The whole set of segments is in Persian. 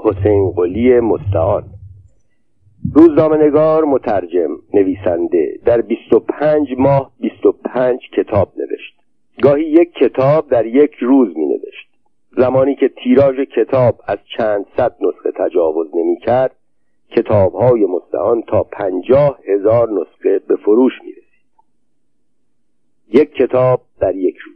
حسین قلی مستعان. روزنامه‌نگار، مترجم، نویسنده در 25 ماه 25 کتاب نوشت. گاهی یک کتاب در یک روز می نوشت. زمانی که تیراژ کتاب از چند صد نسخه تجاوز نمی کرد، کتاب‌های مستعان تا 50,000 نسخه به فروش می رسید. یک کتاب در یک روز.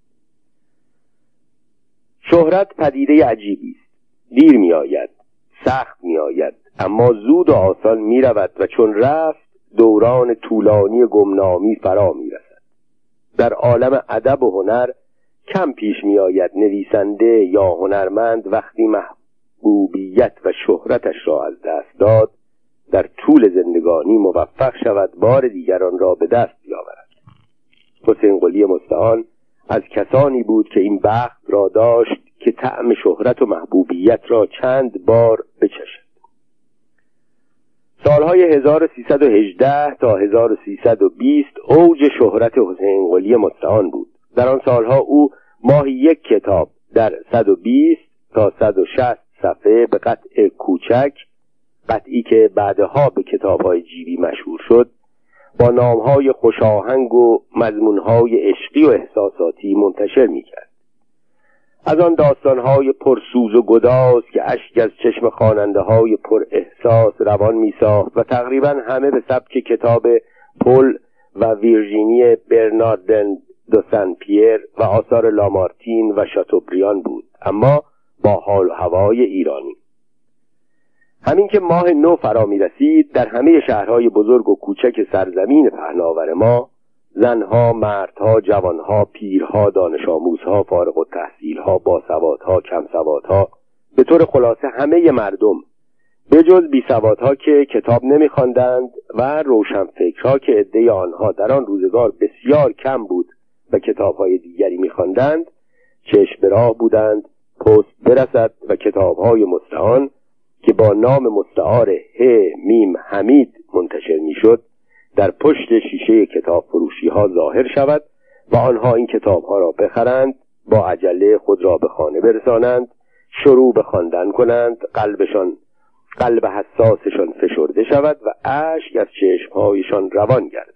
شهرت پدیده عجیبی است. دیر می آید، سخت می آید، اما زود و آسان می رود و چون رفت دوران طولانی گمنامی فرا می رسد. در عالم ادب و هنر کم پیش می آید نویسنده یا هنرمند وقتی محبوبیت و شهرتش را از دست داد در طول زندگانی موفق شود بار دیگران را به دست بیاورد. حسین قلی مستعان از کسانی بود که این بخت را داشت که طعم شهرت و محبوبیت را چند بار بچشد. سالهای 1318 تا 1320 اوج شهرت حسین قلی مستعان بود. در آن سالها او ماهی یک کتاب در 120 تا 160 صفحه به قطع کوچک، قطعی که بعدها به کتاب‌های جیبی مشهور شد، با نام‌های خوشاهنگ و مضمون‌های عشقی و احساساتی منتشر می‌کرد. از آن داستان‌های پرسوز و گداز که اشک از چشم خواننده‌های پر احساس روان می‌ساخت و تقریباً همه به سبک کتاب پل و ویرژینی برناردن دو سن پیر و آثار لامارتین و شاتوبریان بود، اما با حال و هوای ایرانی. همین که ماه نو فرا می رسید، در همه شهرهای بزرگ و کوچک سرزمین پهناور ما، زنها، مردها، جوانها، پیرها، دانش آموزها، فارغ التحصیلها، باسوادها، کم سوادها، به طور خلاصه همه مردم به جز بی سوادها که کتاب نمی خواندند و روشنفکرها که عده آنها در آن روزگار بسیار کم بود و کتابهای دیگری می خواندند، چشم به راه بودند پست برسد و کتابهای مستعان که با نام مستعار ه میم حمید منتشر می شد در پشت شیشه کتاب فروشی ها ظاهر شود و آنها این کتاب ها را بخرند، با عجله خود را به خانه برسانند، شروع به خواندن کنند، قلب حساسشان فشرده شود و اشک از چشمهایشان روان گردد.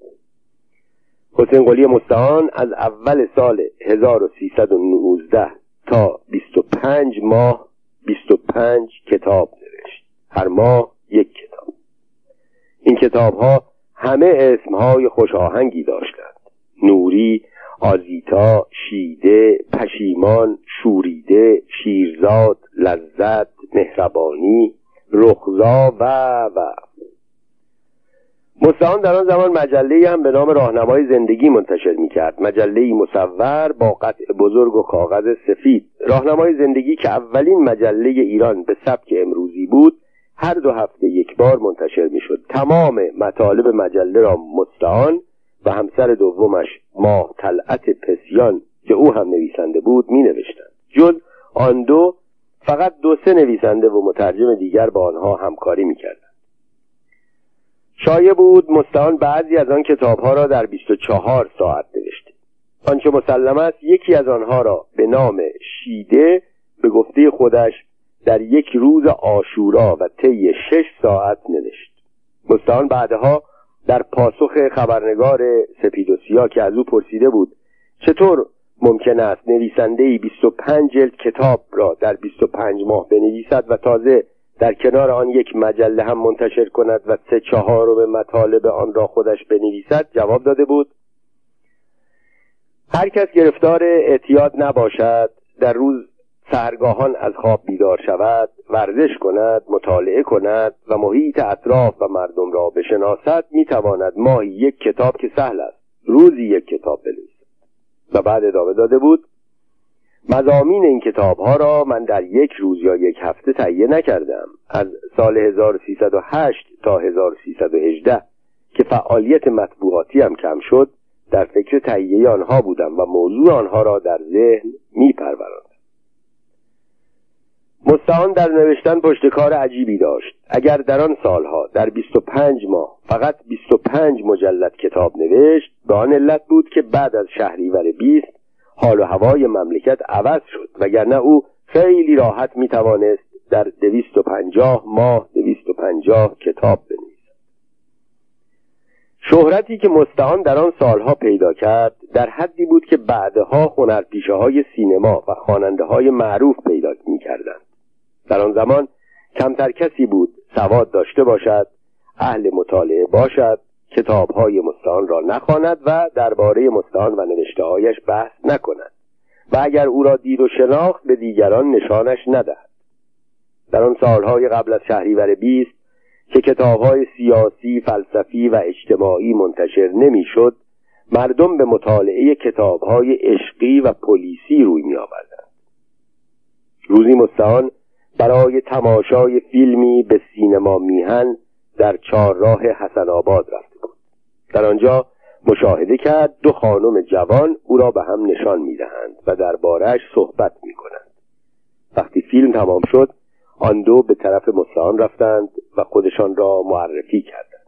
حسین قلی مستعان از اول سال 1319 تا 25 ماه 25 کتاب نوشت. هر ماه یک کتاب. این کتاب‌ها همه اسم‌های خوشاهنگی داشتند: نوری، آزیتا، شیده، پشیمان، شوریده، شیرزاد، لذت، مهربانی، رخزا و مستعان در آن زمان مجله‌ای هم به نام راهنمای زندگی منتشر می‌کرد. مجله‌ای مصور با قطع بزرگ و کاغذ سفید. راهنمای زندگی که اولین مجله ایران به سبک امروزی بود، هر 2 هفته یک بار منتشر می‌شد. تمام مطالب مجله را مستعان و همسر دومش ماه طلعت پسیان که او هم نویسنده بود می‌نوشتند. جز آن دو فقط 2-3 نویسنده و مترجم دیگر با آنها همکاری می‌کردند. شایع بود مستعان بعضی از آن کتاب‌ها را در 24 ساعت نوشته. آنچه مسلم است یکی از آنها را به نام شیده به گفته خودش در یک روز عاشورا و طی 6 ساعت نوشت. مستعان بعدها در پاسخ خبرنگار سپید و سیاه که از او پرسیده بود چطور ممکن است نویسنده‌ای 25 جلد کتاب را در 25 ماه بنویسد و تازه در کنار آن یک مجله هم منتشر کند و 3/4 مطالب آن را خودش بنویسد، جواب داده بود: هر کس گرفتار اعتیاد نباشد، در روز سحرگاهان از خواب بیدار شود، ورزش کند، مطالعه کند و محیط اطراف و مردم را بشناسد، میتواند ماهی یک کتاب که سهل است، روزی یک کتاب بنویسد. و بعد ادامه داده بود: مضامین این کتاب‌ها را من در یک روز یا یک هفته تهیه نکردم. از سال 1308 تا 1318 که فعالیت مطبوعاتی هم کم شد، در فکر تهیه آنها بودم و موضوع آنها را در ذهن می‌پروراندم. مستعان در نوشتن پشتکار عجیبی داشت. اگر در آن سالها در 25 ماه فقط 25 مجلد کتاب نوشت، به آن علت بود که بعد از شهریور 20 حال و هوای مملکت عوض شد، وگرنه او خیلی راحت میتوانست در 250 ماه 250 کتاب بنویسد. شهرتی که مستعان در آن سالها پیدا کرد در حدی بود که بعدها هنرپیشه‌های سینما و خواننده‌های معروف پیدا می‌کردند. در آن زمان کمتر کسی بود سواد داشته باشد، اهل مطالعه باشد، کتاب‌های مستعان را نخواند و درباره مستعان و نوشته‌هایش بحث نکند و اگر او را دید و شناخت به دیگران نشانش ندهد. در آن سالهای قبل از شهریور 20 که کتاب‌های سیاسی، فلسفی و اجتماعی منتشر نمی‌شد، مردم به مطالعه کتاب‌های عشقی و پلیسی روی می‌آوردند. روزی مستعان برای تماشای فیلمی به سینما میهن در چهارراه حسن آباد رفته بود. در آنجا مشاهده کرد 2 خانم جوان او را به هم نشان می‌دهند و درباره‌اش صحبت می‌کنند. وقتی فیلم تمام شد، آن 2 به طرف مستعان رفتند و خودشان را معرفی کردند.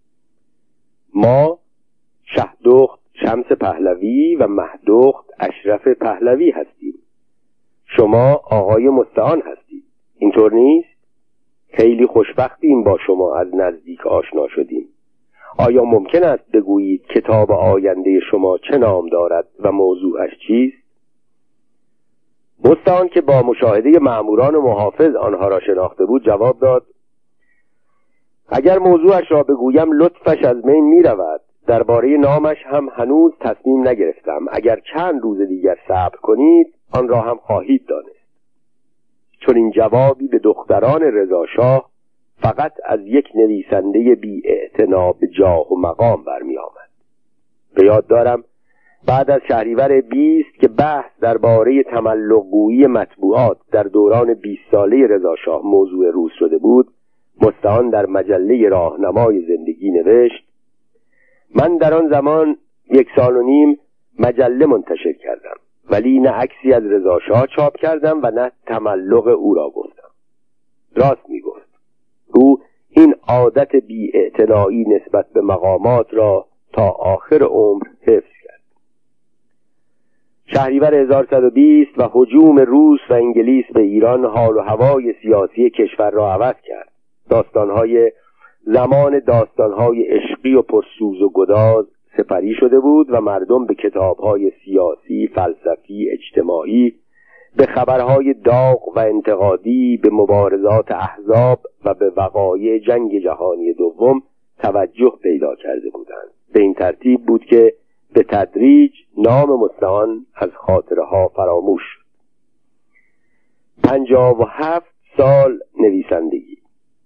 ما شهدخت شمس پهلوی و مهدخت اشرف پهلوی هستیم. شما آقای مستعان هستید. اینطور نیست؟ خیلی خوشبختیم با شما از نزدیک آشنا شدیم. آیا ممکن است بگویید کتاب آینده شما چه نام دارد و موضوعش چیست؟ مستعان که با مشاهده مأموران محافظ آنها را شناخته بود جواب داد: اگر موضوعش را بگویم لطفش از من می رود. درباره نامش هم هنوز تصمیم نگرفتم. اگر چند روز دیگر صبر کنید آن را هم خواهید دانست. چون این جوابی به دختران رضاشاه فقط از یک نویسنده بی‌اعتنا به جاه و مقام برمی آمد. به یاد دارم بعد از شهریور 20 که بحث درباره تملق‌گویی مطبوعات در دوران 20 ساله رضاشاه موضوع روز شده بود، مستعان در مجله راهنمای زندگی نوشت: من در آن زمان 1.5 سال مجله منتشر کردم، ولی نه عکسی از رضاشاه چاپ کردم و نه تملق او را گفتم. راست می گفت. او این عادت بی‌اعتنایی نسبت به مقامات را تا آخر عمر حفظ کرد. شهریور 1120 و هجوم روس و انگلیس به ایران حال و هوای سیاسی کشور را عوض کرد. داستانهای عشقی و پرسوز و گداز سپری شده بود و مردم به کتابهای سیاسی، فلسفی، اجتماعی، به خبرهای داغ و انتقادی، به مبارزات احزاب و به وقایع جنگ جهانی دوم توجه پیدا کرده بودند. به این ترتیب بود که به تدریج نام مستعان از خاطرها فراموش شد. 57 سال نویسندگی.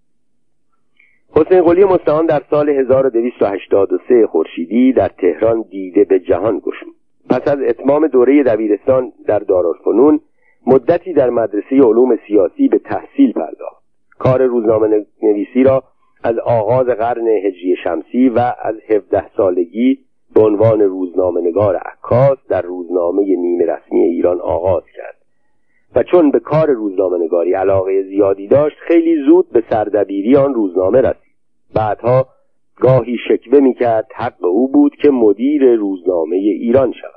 حسین قلی مستعان در سال 1283 خورشیدی در تهران دیده به جهان گشود. پس از اتمام دوره دبیرستان در دارالفنون مدتی در مدرسه علوم سیاسی به تحصیل پرداخت. کار روزنامه نویسی را از آغاز قرن هجری شمسی و از 17 سالگی به عنوان روزنامه‌نگار عکاس در روزنامه نیمه رسمی ایران آغاز کرد و چون به کار روزنامه‌نگاری علاقه زیادی داشت خیلی زود به سردبیری آن روزنامه رسید. بعدها گاهی شکوه می‌کرد حق او بود که مدیر روزنامه ایران شود.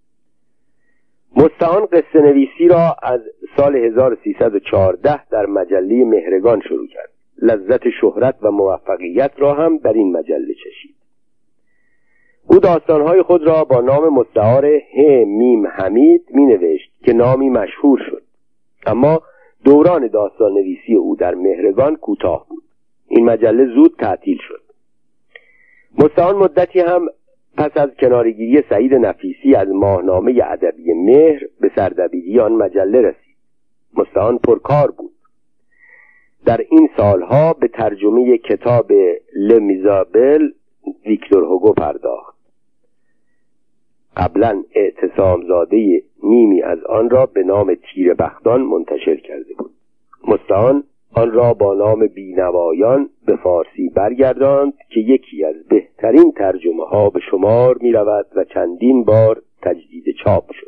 مستعان قصه نویسی را از سال 1314 در مجله مهرگان شروع کرد. لذت شهرت و موفقیت را هم در این مجله چشید. او داستانهای خود را با نام مستعار ه میم حمید می نوشت که نامی مشهور شد، اما دوران داستان نویسی او در مهرگان کوتاه بود. این مجله زود تعطیل شد. مستعان مدتی هم پس از کنارگیری سعید نفیسی از ماهنامه ادبی مهر به سردبیری آن مجله رسید. مستعان پرکار بود. در این سالها به ترجمه کتاب لمیزابل ویکتور هوگو پرداخت. قبلا اعتصام زاده نیمی از آن را به نام تیر بختان منتشر کرده بود. مستعان آن را با نام بینوایان به فارسی برگرداند که یکی از بهترین ترجمه ها به شمار می رود و چندین بار تجدید چاپ شد.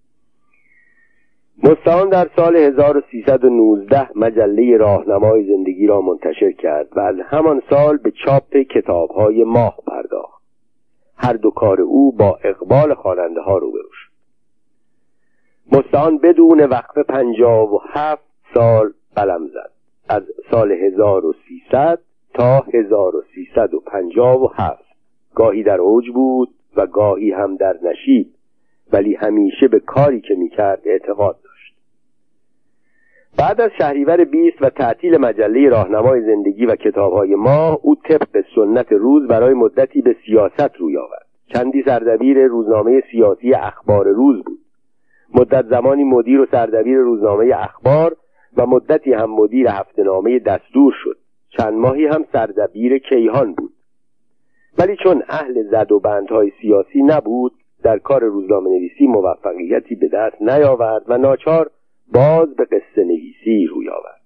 مستعان در سال 1319 مجله راهنمای زندگی را منتشر کرد و از همان سال به چاپ کتاب‌های ماه پرداخت. هر دو کار او با اقبال خواننده ها روبرو شد. مستعان بدون وقفه 57 سال قلم زد. از سال 1300 تا 1357 گاهی در اوج بود و گاهی هم در نشیب، ولی همیشه به کاری که میکرد اعتقاد داشت. بعد از شهریور 20 و تعطیل مجله راهنمای زندگی و کتاب‌های ما، او طبق سنت روز برای مدتی به سیاست روی آورد. چندی سردبیر روزنامه سیاسی اخبار روز بود. مدت زمانی مدیر و سردبیر روزنامه اخبار و مدتی هم مدیر هفته‌نامه دستور شد. چند ماهی هم سردبیر کیهان بود. ولی چون اهل زد و بندهای سیاسی نبود، در کار روزنامه نویسی موفقیتی به دست نیاورد و ناچار باز به قصه نویسی روی آورد.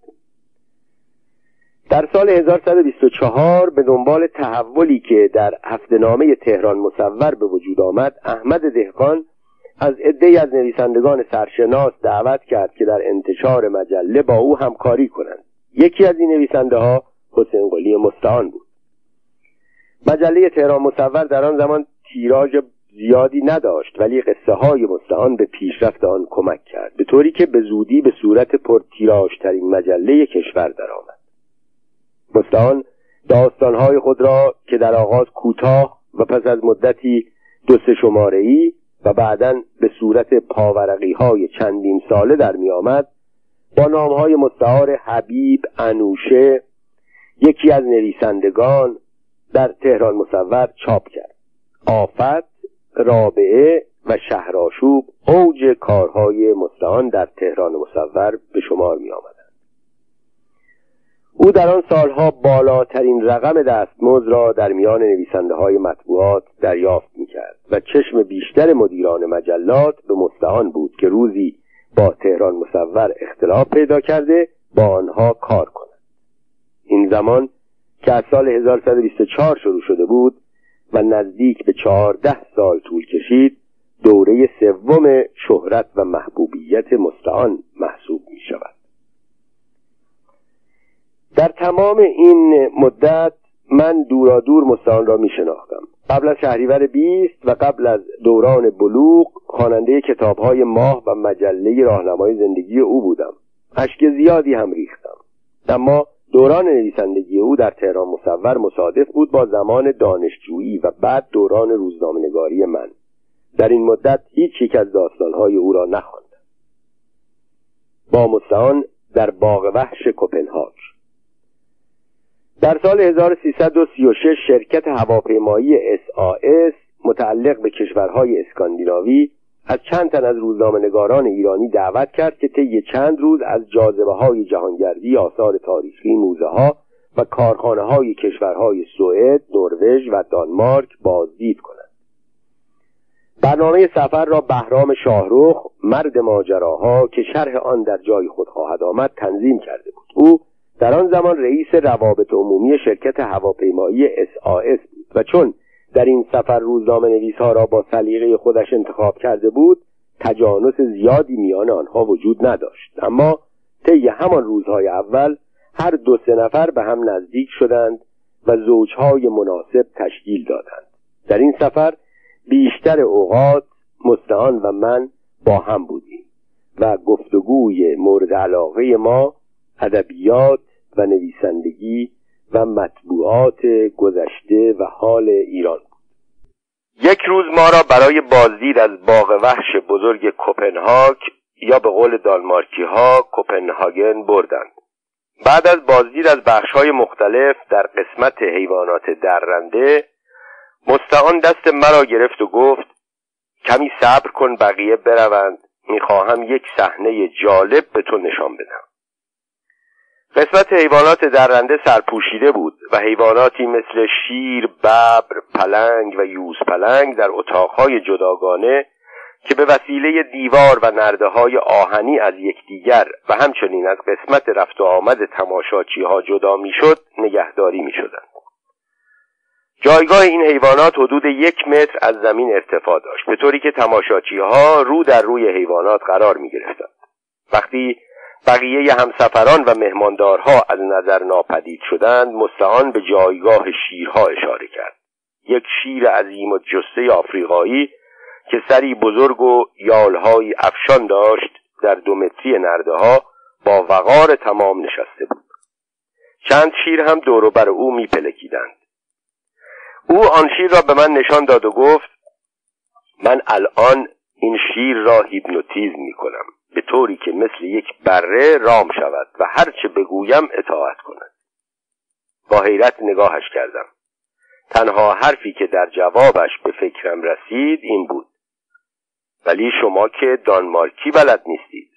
در سال 1124 به دنبال تحولی که در هفته‌نامه تهران مصور به وجود آمد، احمد دهقان از عده‌ای از نویسندگان سرشناس دعوت کرد که در انتشار مجله با او همکاری کنند. یکی از این نویسنده‌ها حسین قلی مستعان بود. مجله تهران مصور در آن زمان تیراژ زیادی نداشت، ولی قصه های مستعان به پیشرفت آن کمک کرد، به طوری که به زودی به صورت پرتیراژترین مجله کشور درآمد. مستعان داستانهای خود را که در آغاز کوتاه و پس از مدتی 2-3 شماره‌ای و بعداً به صورت پاورقی‌های چندین ساله در می آمد، با نامهای مستعار حبیب، انوشه، یکی از نویسندگان، در تهران مصور چاپ کرد. آفت، رابعه و شهرآشوب اوج کارهای مستعان در تهران مصور به شمار می آمدند. او در آن سالها بالاترین رقم دستمزد را در میان نویسنده‌های مطبوعات دریافت می‌کرد و چشم بیشتر مدیران مجلات به مستعان بود که روزی با تهران مصور اختلاف پیدا کرده با آنها کار کند. این زمان که از سال 1124 شروع شده بود و نزدیک به 14 سال طول کشید، دوره سوم شهرت و محبوبیت مستعان محسوب می شود. در تمام این مدت من دورادور مستعان را می شناختم. قبل از شهریور 20 و قبل از دوران بلوغ خواننده کتاب‌های ماه و مجله راهنمای زندگی او بودم. اشک زیادی هم ریختم. اما دوران نویسندگی او در تهران مصور مصادف بود با زمان دانشجویی و بعد دوران روزنامه‌نگاری من. در این مدت هیچ یک از داستان‌های او را نخواندم. با مستعان در باغ وحش کوپنهاگ. در سال 1336 شرکت هواپیمایی SAS متعلق به کشورهای اسکاندیناوی از چند تن از روزنامه‌نگاران ایرانی دعوت کرد که طی چند روز از جاذبه‌های جهانگردی، آثار تاریخی، موزه‌ها و کارخانه‌های کشورهای سوئد، نروژ و دانمارک بازدید کنند. برنامه سفر را بهرام شاهرخ، مرد ماجراها که شرح آن در جای خود خواهد آمد، تنظیم کرده بود. او در آن زمان رئیس روابط عمومی شرکت هواپیمایی SAS بود و چون در این سفر روزنامه‌نویس‌ها را با سلیقه خودش انتخاب کرده بود، تجانس زیادی میان آنها وجود نداشت. اما طی همان روزهای اول هر 2-3 نفر به هم نزدیک شدند و زوجهای مناسب تشکیل دادند. در این سفر بیشتر اوقات مستعان و من با هم بودیم و گفتگوی مورد علاقه ما ادبیات و نویسندگی و مطبوعات گذشته و حال ایران بود. یک روز ما را برای بازدید از باغ وحش بزرگ کوپنهاگ یا به قول دانمارکی ها کوپنهاگن بردند. بعد از بازدید از بخش‌های مختلف در قسمت حیوانات درنده، مستعان دست مرا گرفت و گفت کمی صبر کن بقیه بروند، میخواهم یک صحنه جالب به تو نشان بدم. قسمت حیوانات درنده سرپوشیده بود و حیواناتی مثل شیر، ببر، پلنگ و یوزپلنگ در اتاقهای جداگانه که به وسیله دیوار و نرده‌های آهنی از یکدیگر و همچنین از قسمت رفت و آمد تماشاچی‌ها جدا می‌شد نگهداری می‌شدند. جایگاه این حیوانات حدود 1 متر از زمین ارتفاع داشت، به طوری که تماشاچی‌ها رو در روی حیوانات قرار می‌گرفتند. وقتی بقیه همسفران و مهماندارها از نظر ناپدید شدند، مستعان به جایگاه شیرها اشاره کرد. یک شیر عظیم و جثه آفریقایی که سری بزرگ و یالهای افشان داشت در 2 متری نرده‌ها با وقار تمام نشسته بود. چند شیر هم دور و بر او میپلکیدند. او آن شیر را به من نشان داد و گفت من الان این شیر را هیپنوتیزم میکنم به طوری که مثل یک بره رام شود و هر چه بگویم اطاعت کند. با حیرت نگاهش کردم. تنها حرفی که در جوابش به فکرم رسید این بود: ولی شما که دانمارکی بلد نیستید.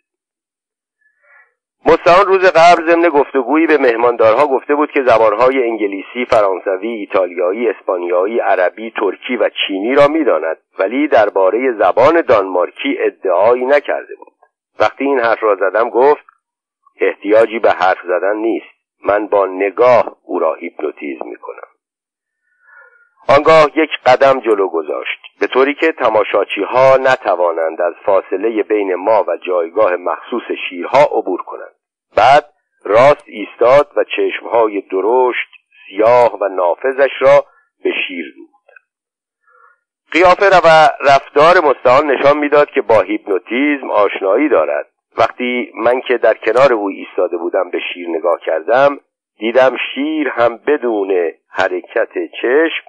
مستعان روز قبل ضمن گفتگویی به مهماندارها گفته بود که زبانهای انگلیسی، فرانسوی، ایتالیایی، اسپانیایی، عربی، ترکی و چینی را می‌داند، ولی درباره زبان دانمارکی ادعایی نکرده بود. وقتی این حرف را زدم گفت احتیاجی به حرف زدن نیست، من با نگاه او را هیپنوتیزم می‌کنم. آنگاه یک قدم جلو گذاشت به طوری که تماشاچی‌ها نتوانند از فاصله بین ما و جایگاه مخصوص شیرها عبور کنند. بعد راست ایستاد و چشمهای درشت، سیاه و نافذش را به شیر دوخت. قیافه و رفتار مستعان نشان می‌داد که با هیپنوتیزم آشنایی دارد. وقتی من که در کنار او ایستاده بودم به شیر نگاه کردم، دیدم شیر هم بدون حرکت چشم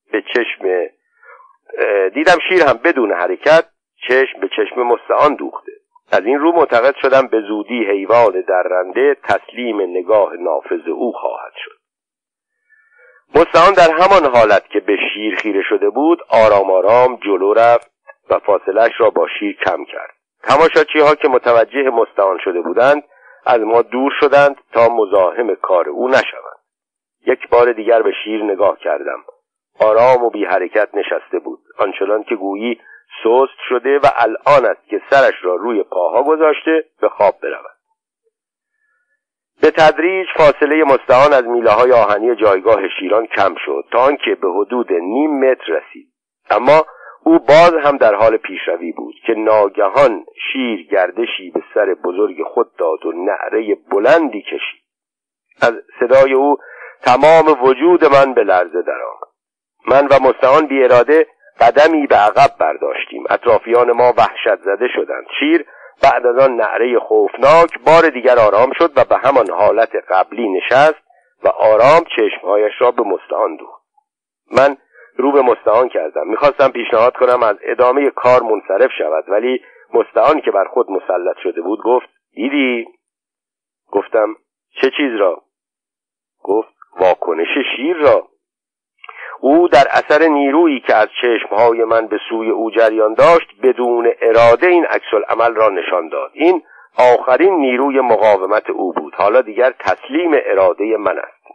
به چشم مستعان دوخته. از این رو معتقد شدم به زودی حیوان درنده تسلیم نگاه نافذ او خواهد شد. مستعان در همان حالت که به شیر خیره شده بود آرام آرام جلو رفت و فاصله‌اش را با شیر کم کرد. تماشاچی‌ها که متوجه مستعان شده بودند از ما دور شدند تا مزاحم کار او نشوند. یک بار دیگر به شیر نگاه کردم. آرام و بی حرکت نشسته بود، آنچنان که گویی سست شده و الان است که سرش را روی پاها گذاشته به خواب برود. به تدریج فاصله مستعان از میله‌های آهنی جایگاه شیران کم شد تا آنکه به حدود نیم متر رسید. اما او باز هم در حال پیشروی بود که ناگهان شیر گردشی به سر بزرگ خود داد و نعره بلندی کشید. از صدای او تمام وجود من به لرزه درآمد. من و مستعان بی اراده قدمی به عقب برداشتیم. اطرافیان ما وحشت زده شدند. شیر بعد از آن نعره خوفناک بار دیگر آرام شد و به همان حالت قبلی نشست و آرام چشمهایش را به مستعان دوخت. من رو به مستعان کردم. میخواستم پیشنهاد کنم از ادامه کار منصرف شود، ولی مستعان که بر خود مسلط شده بود گفت دیدی؟ گفتم چه چیز را؟ گفت واکنش شیر را. او در اثر نیرویی که از چشمهای من به سوی او جریان داشت بدون اراده این عکس‌العمل را نشان داد. این آخرین نیروی مقاومت او بود. حالا دیگر تسلیم اراده من است.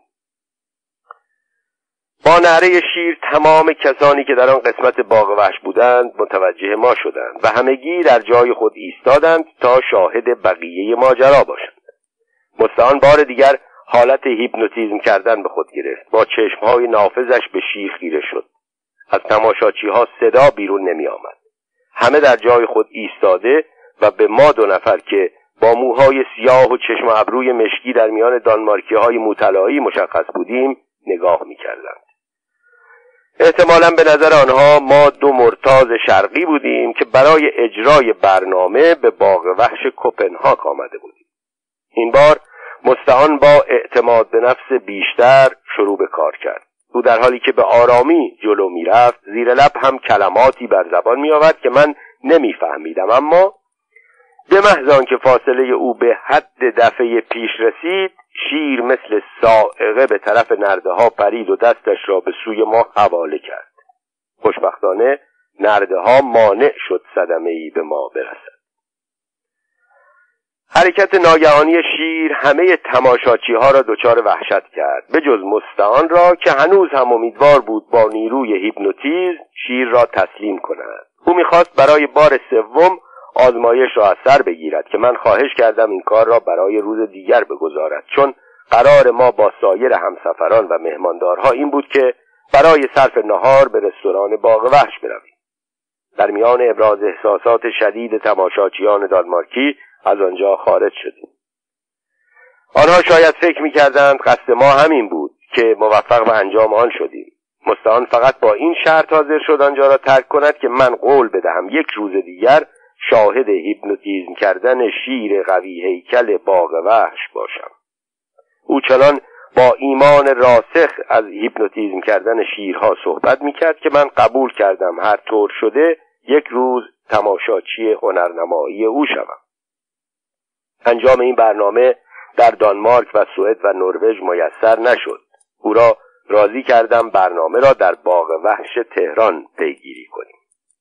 با نعره شیر تمام کسانی که در آن قسمت باغ وحش بودند متوجه ما شدند و همگی در جای خود ایستادند تا شاهد بقیه ماجرا باشند. مستعان بار دیگر حالت هیپنوتیزم کردن به خود گرفت. با چشمهای نافذش به شیر خیره شد. از تماشاچی‌ها صدا بیرون نمی آمد. همه در جای خود ایستاده و به ما دو نفر که با موهای سیاه و چشم و ابروی مشکی در میان دانمارکی‌های مطلعی مشخص بودیم نگاه می‌کردند. احتمالاً به نظر آنها ما دو مرتاض شرقی بودیم که برای اجرای برنامه به باغ وحش کوپنهاگ آمده بودیم. این بار مستعان با اعتماد به نفس بیشتر شروع به کار کرد. او در حالی که به آرامی جلو می رفت زیر لب هم کلماتی بر زبان می آورد که من نمی فهمیدم، اما به محض آنکه فاصله او به حد دفعه پیش رسید شیر مثل صاعقه به طرف نرده ها پرید و دستش را به سوی ما حواله کرد. خوشبختانه نرده ها مانع شد صدمه‌ای به ما برسد. حرکت ناگهانی شیر همه تماشاچی ها را دچار وحشت کرد، به جز مستعان را که هنوز هم امیدوار بود با نیروی هیپنوتیزم شیر را تسلیم کند. او می‌خواست برای بار سوم آزمایش را از سر بگیرد که من خواهش کردم این کار را برای روز دیگر بگذارد، چون قرار ما با سایر همسفران و مهماندارها این بود که برای صرف نهار به رستوران باغ وحش برویم. در میان ابراز احساسات شدید تماشاچیان دانمارکی از آنجا خارج شدیم. آنها شاید فکر می‌کردند قصد ما همین بود که موفق به انجام آن شدیم. مستعان فقط با این شرط حاضر شد آنجا را ترک کند که من قول بدهم یک روز دیگر شاهد هیپنوتیزم کردن شیر قوی هیکل باغ وحش باشم. او چنان با ایمان راسخ از هیپنوتیزم کردن شیرها صحبت میکرد که من قبول کردم هر طور شده یک روز تماشاچی هنرنمایی او شوم. انجام این برنامه در دانمارک و سوئد و نروژ میسر نشد. او را راضی کردم برنامه را در باغ وحش تهران پیگیری کنیم.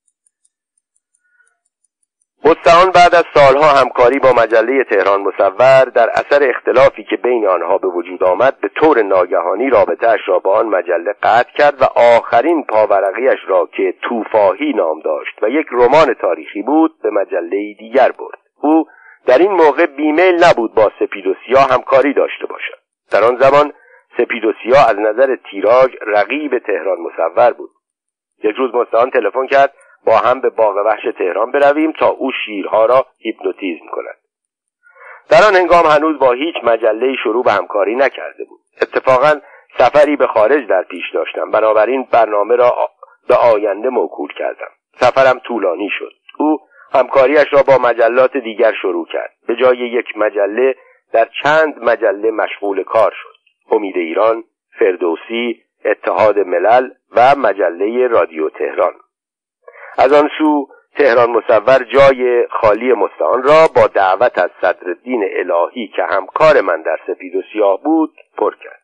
مستعان بعد از سالها همکاری با مجله تهران مصور در اثر اختلافی که بین آنها به وجود آمد به طور ناگهانی رابطه‌اش را با آن مجله قطع کرد و آخرین پاورقیش را که توفاهی نام داشت و یک رمان تاریخی بود به مجله دیگر برد. او در این موقع بیمیل نبود با سپید و سیاه همکاری داشته باشد. در آن زمان سپید و سیاه از نظر تیراژ رقیب تهران مصور بود. یک روز مستعان تلفن کرد با هم به باغ وحش تهران برویم تا او شیرها را هیپنوتیزم کند. در آن هنگام هنوز با هیچ مجله‌ای شروع به همکاری نکرده بود. اتفاقا سفری به خارج در پیش داشتم، بنابراین برنامه را به آینده موکول کردم. سفرم طولانی شد. او همکاریش را با مجلات دیگر شروع کرد. به جای یک مجله در چند مجله مشغول کار شد. امید ایران، فردوسی، اتحاد ملل و مجله رادیو تهران. از آن سو تهران مصور جای خالی مستعان را با دعوت از صدرالدین الهی که همکار من در سپید و سیاه بود پر کرد.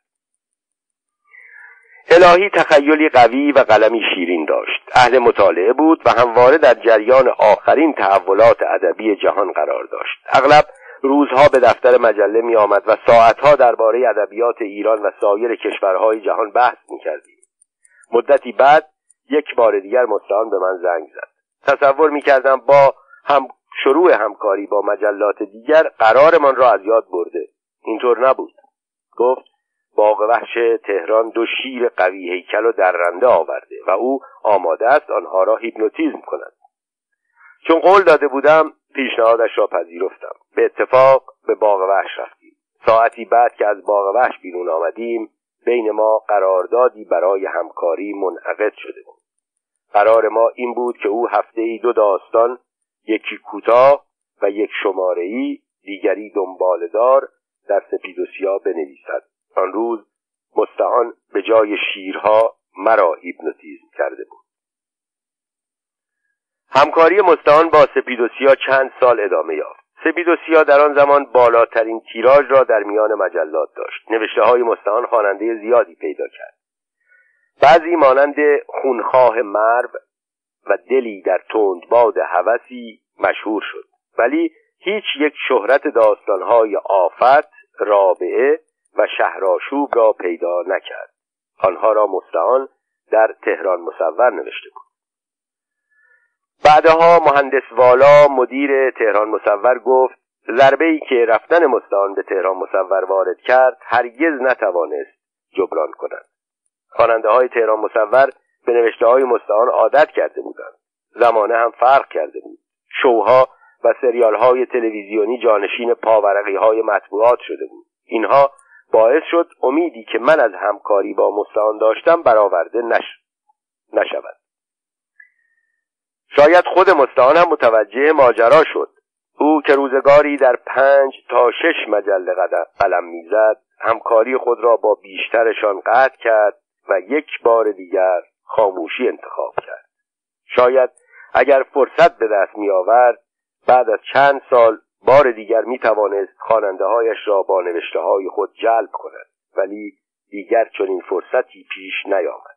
الهی تخیلی قوی و قلمی شیرین داشت. اهل مطالعه بود و همواره در جریان آخرین تحولات ادبی جهان قرار داشت. اغلب روزها به دفتر مجله می آمد و ساعتها درباره ادبیات ایران و سایر کشورهای جهان بحث می کردیم. مدتی بعد یک بار دیگر مستعان به من زنگ زد. تصور می کردم با شروع همکاری با مجلات دیگر قرارمان را از یاد برده. اینطور نبود. گفت باغ وحش تهران 2 شیر قوی هیکل و درنده آورده و او آماده است آنها را هیپنوتیزم کند. چون قول داده بودم پیشنهادش را پذیرفتم. به اتفاق به باغ وحش رفتیم. ساعتی بعد که از باغ وحش بیرون آمدیم بین ما قراردادی برای همکاری منعقد شده بود. قرار ما این بود که او هفته‌ای 2 داستان، یکی کوتاه و یک شماره‌ای، دیگری دنباله‌دار در سپید و سیاه بنویسد. آن روز مستعان به جای شیرها مرا هیپنوتیزم کرده بود. همکاری مستعان با سپید و سیاه چند سال ادامه یافت. سپید و سیاه در آن زمان بالاترین تیراژ را در میان مجلات داشت. نوشته‌های مستعان خواننده زیادی پیدا کرد. بعضی مانند خونخواه مرو و دلی در تندباد هوسی مشهور شد، ولی هیچ یک شهرت داستان‌های آفت، رابعه و شهرآشوب را پیدا نکرد. آنها را مستعان در تهران مصور نوشته بود. بعدها مهندس والا مدیر تهران مصور گفت ضربه‌ای که رفتن مستعان به تهران مصور وارد کرد هرگز نتوانست جبران کند. خواننده‌های تهران مصور به نوشته‌های مستعان عادت کرده بودند. زمانه هم فرق کرده بود. شوها و سریال‌های تلویزیونی جانشین پاورقی‌های مطبوعات شده بود. اینها باعث شد امیدی که من از همکاری با مستعان داشتم برآورده نشود. شاید خود مستعان هم متوجه ماجرا شد. او که روزگاری در 5 تا 6 مجله قلم میزد، همکاری خود را با بیشترشان قطع کرد و یک بار دیگر خاموشی انتخاب کرد. شاید اگر فرصت به دست می آورد بعد از چند سال بار دیگر می توانست خواننده هایش را با نوشته های خود جلب کند، ولی دیگر چنین فرصتی پیش نیامد.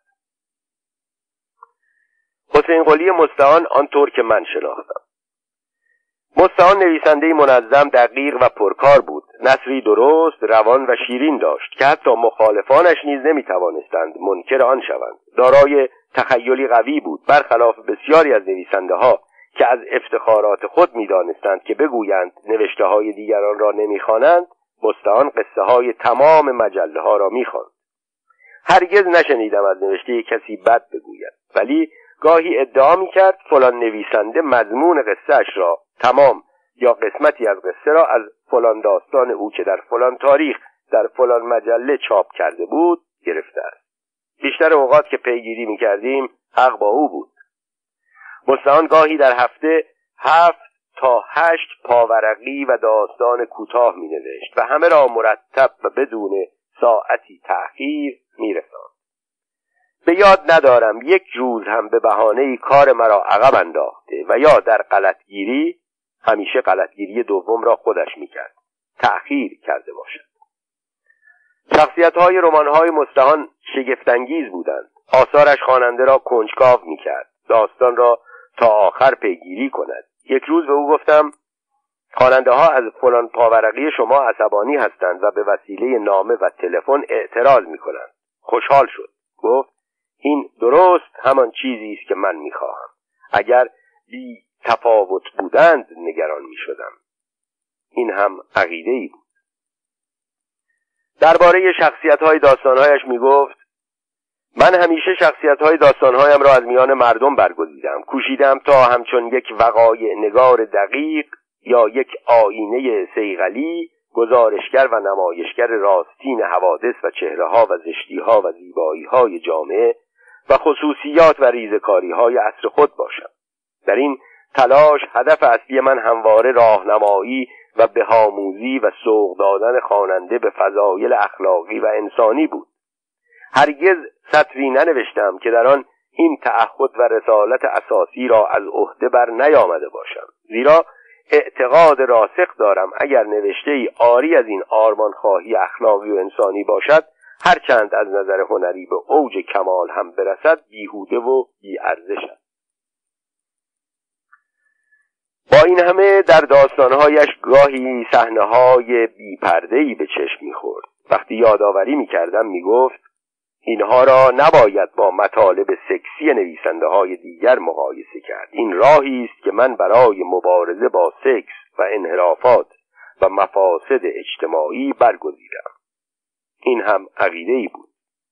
حسین قلی مستعان آنطور که من شناختم. مستعان نویسنده‌ای منظم، دقیق و پرکار بود. نثری درست، روان و شیرین داشت که حتی مخالفانش نیز نمی‌توانستند منکر آن شوند. دارای تخیلی قوی بود، برخلاف بسیاری از نویسنده‌ها که از افتخارات خود می‌دانستند که بگویند نوشته‌های دیگران را نمی‌خوانند. مستعان قصه‌های تمام مجله‌ها را می‌خواند. هرگز نشنیدم از نوشته کسی بد بگوید، ولی گاهی ادعا می‌کرد فلان نویسنده مضمون قصه‌اش را تمام یا قسمتی از قصه را از فلان داستان او که در فلان تاریخ در فلان مجله چاپ کرده بود گرفته است. بیشتر اوقات که پیگیری می‌کردیم حق با او بود. مستعان گاهی در هفته 7 تا 8 پاورقی و داستان کوتاه می‌نوشت و همه را مرتب و بدون ساعتی تأخیر می‌رساند. به یاد ندارم یک روز هم به بهانه‌ای کار مرا عقب انداخته و یا در غلطگیری، همیشه غلطگیری دوم را خودش می‌کرد، تأخیر کرده باشد. شخصیت‌های رمان‌های مستهان شگفت‌انگیز بودند. آثارش خواننده را کنجکاو می‌کرد، داستان را تا آخر پیگیری کند. یک روز به او گفتم خواننده‌ها از فلان پاورقی شما عصبانی هستند و به وسیله نامه و تلفن اعتراض می‌کنند. خوشحال شد. گفت این درست همان چیزی است که من می‌خواهم. اگر بی تفاوت بودند نگران می‌شدم. این هم عقیده‌ای بود. درباره شخصیت‌های داستان‌هایش می‌گفت من همیشه شخصیت‌های داستان‌هایم را از میان مردم برگزیدم. کوشیدم تا همچون یک وقایع نگار دقیق یا یک آینه صیقلی گزارشگر و نمایشگر راستین حوادث و چهره‌ها و زشتی‌ها و زیبایی‌های جامعه و خصوصیات و ریزکاری‌های عصر خود باشم. در این تلاش هدف اصلی من همواره راهنمایی و بهاموزی و سوق دادن خواننده به فضایل اخلاقی و انسانی بود. هرگز سطری ننوشتم که در آن این تعهد و رسالت اساسی را از عهده بر نیامده باشم، زیرا اعتقاد راسخ دارم اگر نوشته‌ای عاری از این آرمانخواهی اخلاقی و انسانی باشد، هرچند از نظر هنری به اوج کمال هم برسد بیهوده و بی‌ارزش است. با این همه در داستانهایش گاهی صحنه‌های بی‌پرده‌ای به چشم می‌خورد. وقتی یادآوری می‌کردم می‌گفت اینها را نباید با مطالب سکسی نویسنده‌های دیگر مقایسه کرد. این راهی است که من برای مبارزه با سکس و انحرافات و مفاسد اجتماعی برگزیدم. این هم عقیده‌ای بود.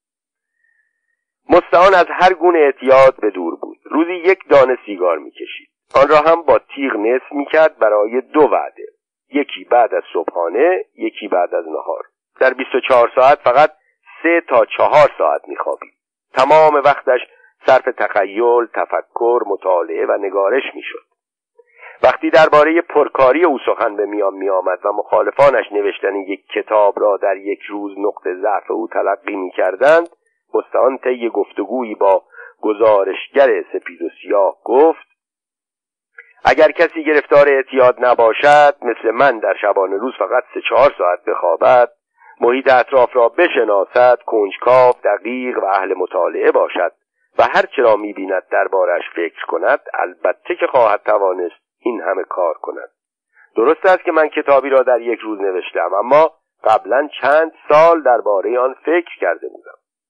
مستعان از هر گونه اعتیاد به دور بود. روزی 1 دانه سیگار می‌کشید. آن را هم با تیغ نصف می‌کرد برای 2 وعده. یکی بعد از صبحانه، یکی بعد از نهار. در 24 ساعت فقط 3 تا 4 ساعت می‌خوابید. تمام وقتش صرف تخیل، تفکر، مطالعه و نگارش می‌شد. وقتی درباره پرکاری او سخن به میان می‌آمد و مخالفانش نوشتن یک کتاب را در یک روز نقطه ضعف او تلقی می‌کردند، مستعان طی گفتگویی با گزارشگر سپید و سیاه گفت اگر کسی گرفتار اعتیاد نباشد، مثل من در شبانه روز فقط 3-4 ساعت بخوابد، محیط اطراف را بشناسد، کنجکاو، دقیق و اهل مطالعه باشد و هر چه را می‌بیند دربارش فکر کند، البته که خواهد توانست این همه کار کند. درست است که من کتابی را در 1 روز نوشتم، اما قبلا چند سال درباره آن فکر کرده بودم.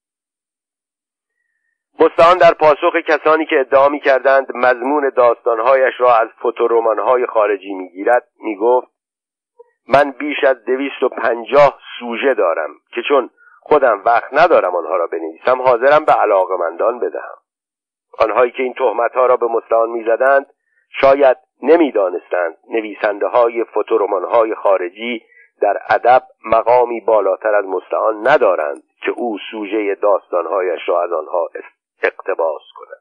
مستعان در پاسخ کسانی که ادعا می‌کردند مضمون داستان‌هایش را از فوتورمان‌های خارجی می‌گیرد می‌گفت من بیش از 250 سوژه دارم که چون خودم وقت ندارم آنها را بنویسم، حاضرم به علاقه‌مندان بدهم. آنهایی که این تهمت‌ها را به مستعان می‌زدند شاید نمی‌دانستند نویسنده‌های فوتورمان‌های خارجی در ادب مقامی بالاتر از مستعان ندارند که او سوژه داستان‌هایش را از آنها اقتباس کند.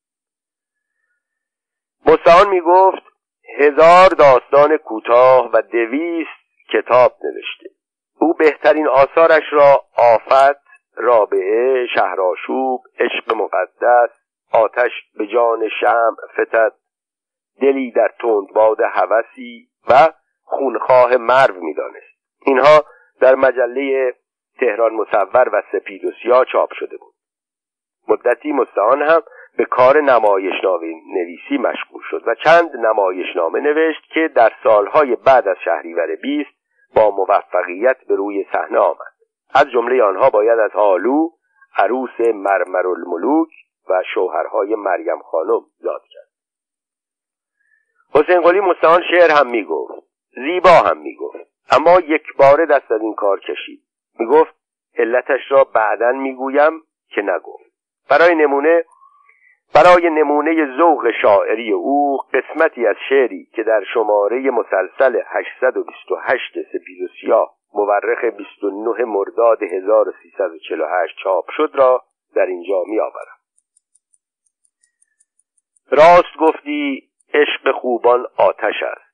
مستعان می‌گفت 1000 داستان کوتاه و 200 کتاب نوشته. او بهترین آثارش را آفت، رابعه، شهرآشوب، عشق مقدس، آتش به جان شمع فتد، دلی در تندباد هوسی و خونخواه مرو می‌دانست. اینها در مجله تهران مصور و سپید و سیاه چاپ شده بود. مدتی مستعان هم به کار نمایشنامه نویسی مشغول شد و چند نمایشنامه نوشت که در سالهای بعد از شهریور 20 با موفقیت به روی صحنه آمد. از جمله آنها باید از هالو، عروس مرمرالملوک و شوهرهای مریم خانم یاد کرد. حسین قلی مستعان شعر هم میگفت، زیبا هم میگفت، اما یک بار دست از این کار کشید. میگفت علتش را بعداً میگویم که نگفت. برای نمونه ذوق شاعری او قسمتی از شعری که در شماره مسلسل 828 سپید و سیاه مورخ 29 مرداد 1348 چاپ شد را در اینجا می آورم. راست گفتی عشق خوبان آتش است.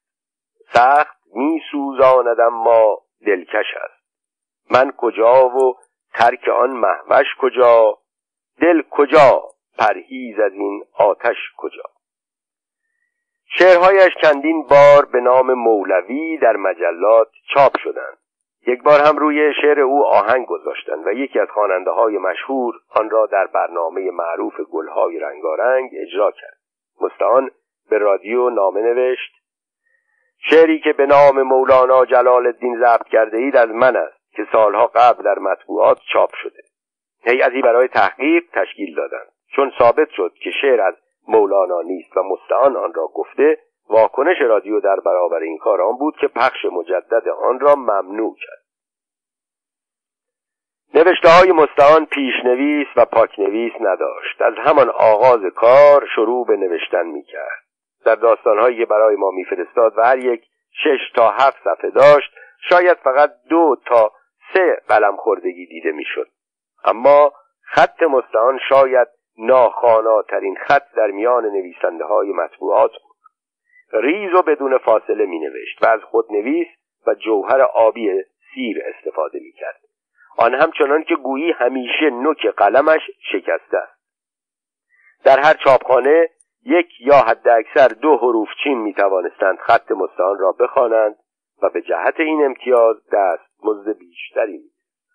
سخت می سوزاند اما دلکش است. من کجا و ترک آن مهوش کجا، دل کجا پرهیز از این آتش کجا. شعرهایش چندین بار به نام مولوی در مجلات چاپ شدند. یک بار هم روی شعر او آهنگ گذاشتند و یکی از خواننده‌های مشهور آن را در برنامه معروف گل‌های رنگارنگ اجرا کرد. مستعان به رادیو نامه نوشت: شعری که به نام مولانا جلال الدین ضبط کرده اید از من است که سالها قبل در مطبوعات چاپ شده. هیئتی برای تحقیق تشکیل دادند. چون ثابت شد که شعر از مولانا نیست و مستعان آن را گفته، واکنش رادیو در برابر این کار آن بود که پخش مجدد آن را ممنوع کرد. نوشته‌های مستعان پیشنویس و پاکنویس نداشت. از همان آغاز کار شروع به نوشتن می‌کرد. در داستان‌هایی که برای ما می‌فرستاد و هر یک 6 تا 7 صفحه داشت، شاید فقط 2 تا 3 قلم خوردگی دیده می‌شد. اما خط مستعان شاید ناخواناترین خط در میان نویسنده‌های مطبوعات بود. ریز و بدون فاصله می‌نوشت و از خودنویس و جوهر آبی سیر استفاده می‌کرد. آن همچنان که گویی همیشه نوک قلمش شکسته است. در هر چاپخانه 1 یا حداکثر 2 حروف چین می‌توانستند خط مستعان را بخوانند و به جهت این امتیاز دستمزد بیشتری می‌گرفتند.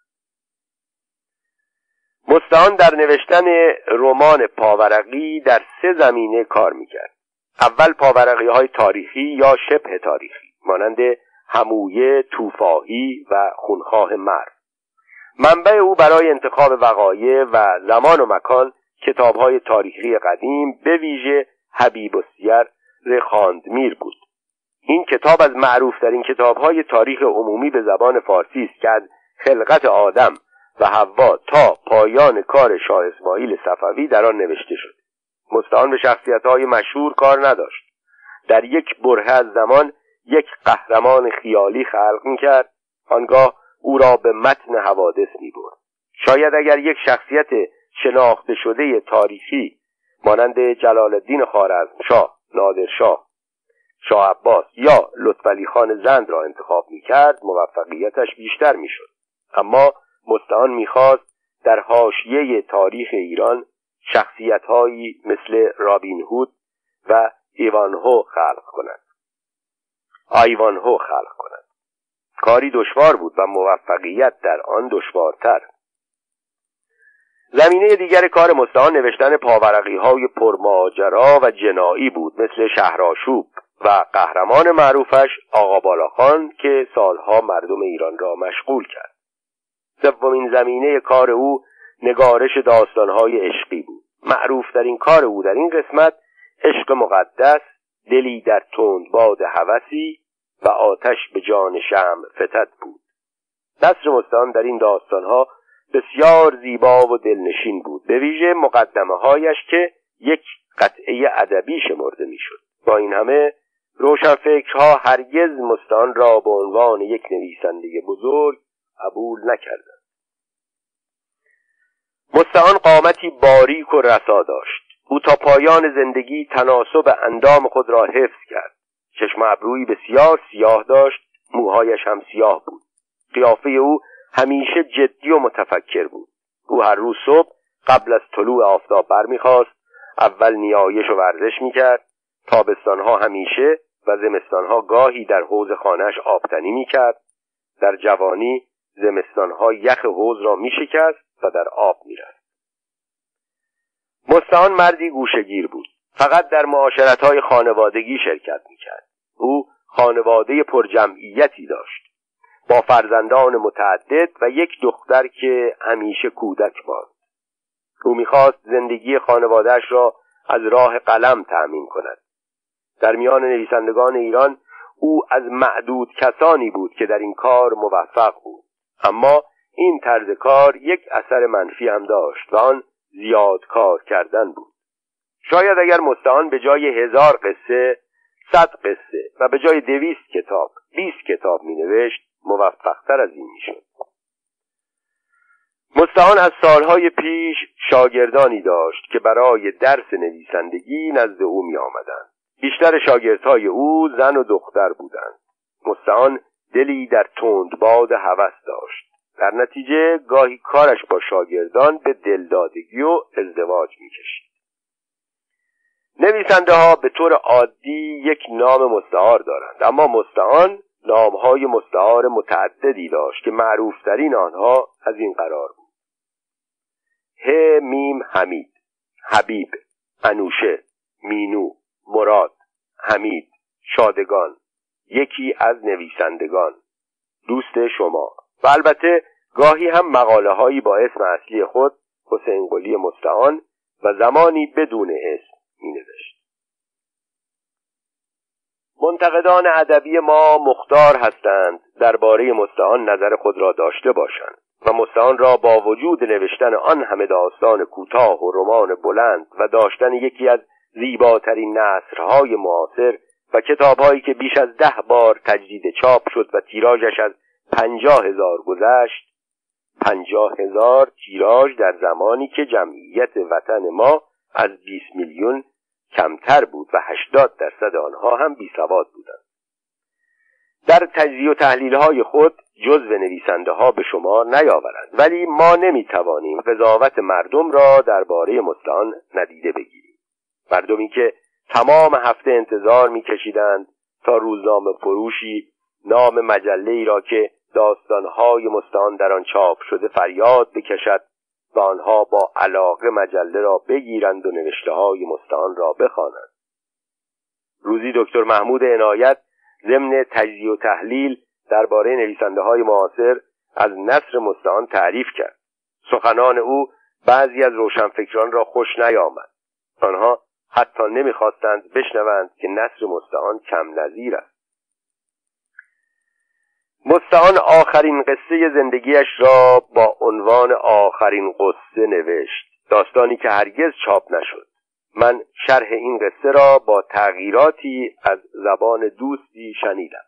مستعان در نوشتن رمان پاورقی در 3 زمینه کار می‌کرد. اول پاورقی‌های تاریخی یا شبه تاریخی مانند حمویه، توفاهی و خونخواه مرد. منبع او برای انتخاب وقایع و زمان و مکان کتاب‌های تاریخی قدیم به ویژه حبیب السیر خواندمیر بود. این کتاب از معروف‌ترین کتاب‌های تاریخ عمومی به زبان فارسی است که از خلقت آدم و حوا تا پایان کار شاه اسماعیل صفوی در آن نوشته شد. مستعان به شخصیت‌های مشهور کار نداشت. در یک برهه از زمان یک قهرمان خیالی خلق می‌کرد، آنگاه او را به متن حوادث می‌برد. شاید اگر یک شخصیت شناخته شده تاریخی مانند جلال الدین خوارزمشاه، نادرشاه، شاه عباس یا لطفعلی خان زند را انتخاب می‌کرد، موفقیتش بیشتر می‌شد. اما مستعان می‌خواست در حاشیه تاریخ ایران شخصیت‌هایی مثل رابین هود و ایوانهو خلق کند. کاری دشوار بود و موفقیت در آن دشوارتر. زمینه دیگر کار مستعان نوشتن پاورقی‌های پرماجرا و جنایی بود، مثل شهرآشوب و قهرمان معروفش آقا بالاخان که سالها مردم ایران را مشغول کرد. سومین زمینه کار او نگارش داستان‌های عشقی بود. معروف‌ترین کار او در این قسمت عشق مقدس، دلی در تندباد هوسی و آتش به جان شمع فتد بود. نثر مستعان در این داستان‌ها بسیار زیبا و دلنشین بود، به ویژه مقدمه‌هایش که یک قطعه ادبی شمرده می‌شد. با این همه روشنفکرها هرگز مستعان را به عنوان یک نویسنده بزرگ قبول نکردند. مستعان قامتی باریک و رسا داشت. او تا پایان زندگی تناسب اندام خود را حفظ کرد. چشم ابرویی بسیار سیاه داشت، موهایش هم سیاه بود. قیافه او همیشه جدی و متفکر بود. او هر روز صبح قبل از طلوع آفتاب برمیخاست، اول نیایش و ورزش میکرد، تابستانها همیشه و زمستانها گاهی در حوض خانه‌اش آبتنی میکرد. در جوانی زمستانها یخ حوض را میشکست و در آب میرفت. مستعان مردی گوشه‌گیر بود. فقط در معاشرت‌های خانوادگی شرکت میکرد. او خانواده پرجمعیتی داشت، با فرزندان متعدد و یک دختر که همیشه کودک بود. او می‌خواست زندگی خانواده‌اش را از راه قلم تأمین کند. در میان نویسندگان ایران او از معدود کسانی بود که در این کار موفق بود. اما این طرز کار یک اثر منفی هم داشت و آن زیاد کار کردن بود. شاید اگر مستعان به جای 1000 قصه 100 قصه و به جای 200 کتاب 20 کتاب می‌نوشت، موفق‌تر از این می‌شد. مستعان از سالهای پیش شاگردانی داشت که برای درس نویسندگی نزد او می‌آمدند. بیشتر شاگردهای او زن و دختر بودند. مستعان دلی در تندباد هوس داشت. در نتیجه گاهی کارش با شاگردان به دلدادگی و ازدواج می‌کشید. نویسنده ها به طور عادی یک نام مستعار دارند، اما مستعان نام‌های مستعار متعددی داشت که معروف‌ترین آنها از این قرار بود: ه میم حمید، حبیب، انوشه، مینو، مراد، حمید، شادگان، یکی از نویسندگان، دوست شما، و البته گاهی هم مقاله هایی با اسم اصلی خود حسین قلی مستعان و زمانی بدون اسم می نوشت. منتقدان ادبی ما مختار هستند درباره مستعان نظر خود را داشته باشند و مستعان را با وجود نوشتن آن همه داستان کوتاه و رمان بلند و داشتن یکی از زیباترین نثرهای معاصر و کتاب‌هایی که بیش از 10 بار تجدید چاپ شد و تیراژش از 50,000 گذشت، 50,000 تیراژ در زمانی که جمعیت وطن ما از 20 میلیون کمتر بود و 80% آنها هم بیسواد بودند. در تجزیه و تحلیل‌های خود جزو نویسنده‌ها به شمار نیاورند، ولی ما نمی‌توانیم قضاوت مردم را درباره مستعان ندیده بگیریم. مردمی که تمام هفته انتظار می‌کشیدند تا روزنامه فروشی نام مجله‌ای را که داستان‌های مستعان در آن چاپ شده فریاد بکشد و آنها با علاقه مجله را بگیرند و نوشته‌های مستعان را بخوانند. روزی دکتر محمود عنایت ضمن تجزیه و تحلیل درباره نویسنده‌های معاصر از نثر مستعان تعریف کرد. سخنان او بعضی از روشنفکران را خوش نیامد. آنها حتی نمی‌خواستند بشنوند که نثر مستعان کم نظیر است. مستعان آخرین قصه زندگیش را با عنوان آخرین قصه نوشت، داستانی که هرگز چاپ نشد. من شرح این قصه را با تغییراتی از زبان دوستی شنیدم.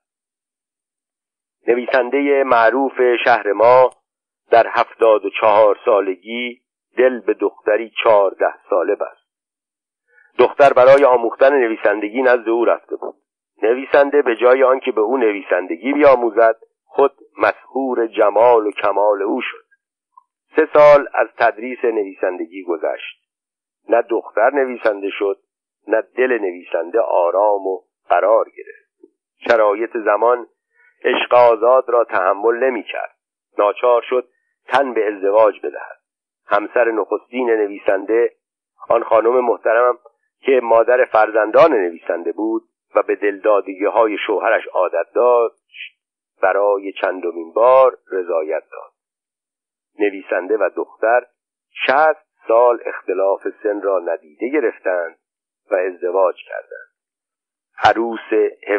نویسنده معروف شهر ما در 74 سالگی دل به دختری 14 ساله بست. دختر برای آموختن نویسندگی نزد او رفته بود. نویسنده به جای آنکه به او نویسندگی بیاموزد، خود مسحور جمال و کمال او شد. 3 سال از تدریس نویسندگی گذشت. نه دختر نویسنده شد، نه دل نویسنده آرام و قرار گرفت. شرایط زمان عشق آزاد را تحمل نمی کرد. ناچار شد تن به ازدواج بدهد. همسر نخستین نویسنده، آن خانم محترم که مادر فرزندان نویسنده بود و به دلدادگی‌های شوهرش عادت داشت، برای چندمین بار رضایت داد. نویسنده و دختر 60 سال اختلاف سن را ندیده گرفتند و ازدواج کردند. عروس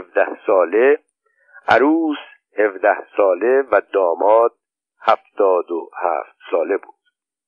17 ساله و داماد 77 ساله بود.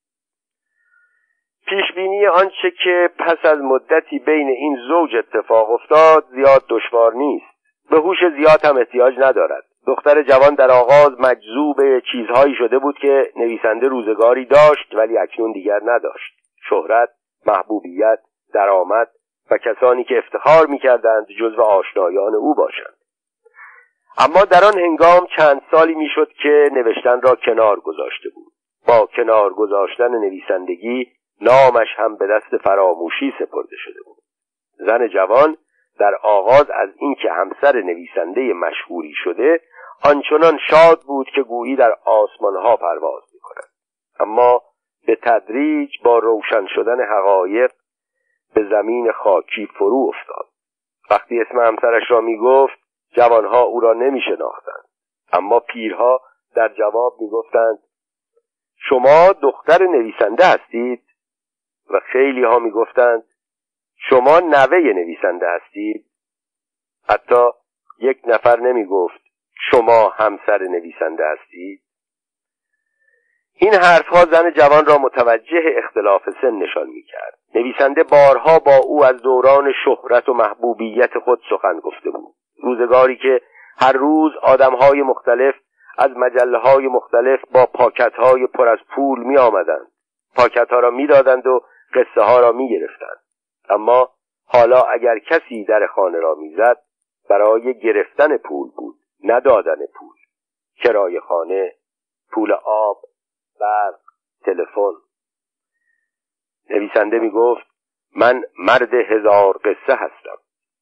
پیشبینی آنچه که پس از مدتی بین این زوج اتفاق افتاد زیاد دشوار نیست. به هوش زیاد هم احتیاج ندارد. دختر جوان در آغاز مجذوب چیزهایی شده بود که نویسنده روزگاری داشت ولی اکنون دیگر نداشت: شهرت، محبوبیت، درآمد و کسانی که افتخار می‌کردند جزو آشنایان او باشند. اما در آن هنگام چند سالی میشد که نوشتن را کنار گذاشته بود. با کنار گذاشتن نویسندگی نامش هم به دست فراموشی سپرده شده بود. زن جوان در آغاز از اینکه همسر نویسنده مشهوری شده آنچنان شاد بود که گویی در آسمانها پرواز می‌کند. اما به تدریج با روشن شدن حقایق به زمین خاکی فرو افتاد. وقتی اسم همسرش را میگفت جوانها او را نمی‌شناختند، اما پیرها در جواب میگفتند شما دختر نویسنده هستید؟ و خیلی ها میگفتند شما نوه نویسنده هستید؟ حتی یک نفر نمیگفت شما همسر نویسنده هستید؟ این حرفها زن جوان را متوجه اختلاف سن نشان میکرد. نویسنده بارها با او از دوران شهرت و محبوبیت خود سخن گفته بود. روزگاری که هر روز آدمهای مختلف از مجله‌های مختلف با پاکت‌های پر از پول می آمدند. پاکت‌ها را می دادند و قصه ها را می گرفتند. اما حالا اگر کسی در خانه را می زد برای گرفتن پول بود ندادن پول، کرایه خانه، پول آب، برق، تلفن. نویسنده می گفت من مرد 1000 قصه هستم.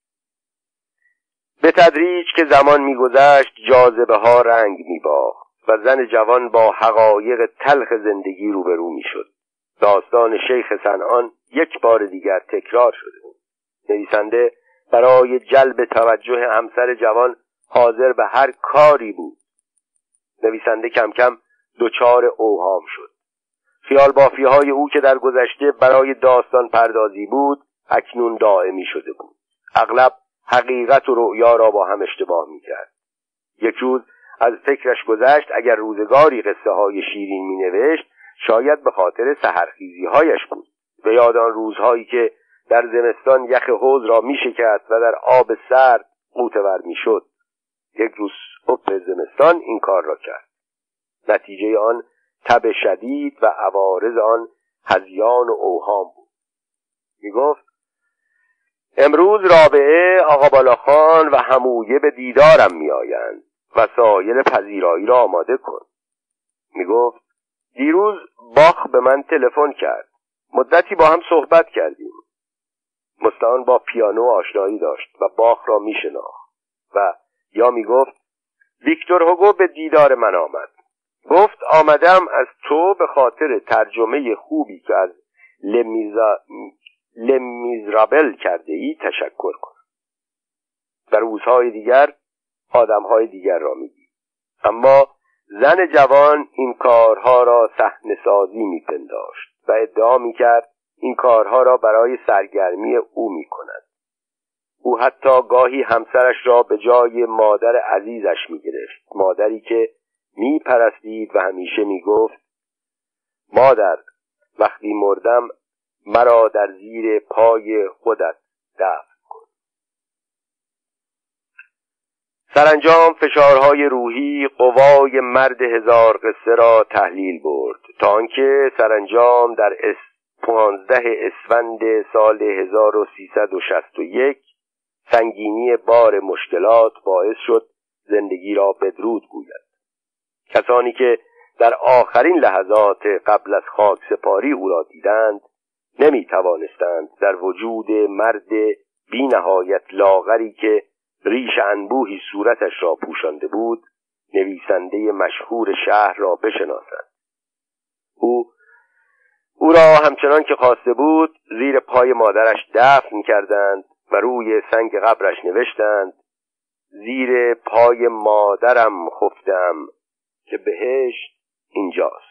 به تدریج که زمان می گذشت جاذبه ها رنگ می باخت و زن جوان با حقایق تلخ زندگی روبرو می شد. داستان شیخ صنعان یک بار دیگر تکرار شده بود. نویسنده برای جلب توجه همسر جوان حاضر به هر کاری بود. نویسنده کم کم دچار اوهام شد. خیال بافی‌های او که در گذشته برای داستان پردازی بود اکنون دائمی شده بود. اغلب حقیقت و رؤیا را با هم اشتباه می‌کرد. یک روز از فکرش گذشت اگر روزگاری قصه های شیرین می‌نوشت شاید به خاطر سحرخیزی‌هایش بود. به یاد آن روزهایی که در زمستان یخ حوض را می‌شکست و در آب سرد غوطه‌ور می‌شد. یک روز صبح زمستان این کار را کرد. نتیجه آن تب شدید و عوارض آن هذیان و اوهام بود. میگفت امروز رابعه، آقا بالاخان و حمویه به دیدارم میآیند. وسایل پذیرایی را آماده کن. میگفت دیروز باخ به من تلفن کرد. مدتی با هم صحبت کردیم. مستعان با پیانو آشنایی داشت و باخ را میشناخت. و یا میگفت ویکتور هوگو به دیدار من آمد. گفت آمدم از تو به خاطر ترجمه خوبی که از لمیزرابل کرده ای تشکر کنم. در روزهای دیگر آدمهای دیگر را میگی. اما زن جوان این کارها را صحنه سازی میپنداشت و ادعا میکرد این کارها را برای سرگرمی او میکند. او حتی گاهی همسرش را به جای مادر عزیزش میگرفت، مادری که میپرستید و همیشه میگفت مادر وقتی مردم مرا در زیر پای خودت دفن کن. سرانجام فشارهای روحی قوای مرد 1000 قصه را تحلیل برد تا آنکه سرانجام در 15 اسفند سال 1361 سنگینی بار مشکلات باعث شد زندگی را بدرود گوید. کسانی که در آخرین لحظات قبل از خاک سپاری او را دیدند نمی توانستند در وجود مرد بی نهایت لاغری که ریش انبوهی صورتش را پوشانده بود نویسنده مشهور شهر را بشناسند. او را همچنان که خواسته بود زیر پای مادرش دفن کردند و روی سنگ قبرش نوشتند زیر پای مادرم خفتم که بهشت اینجاست.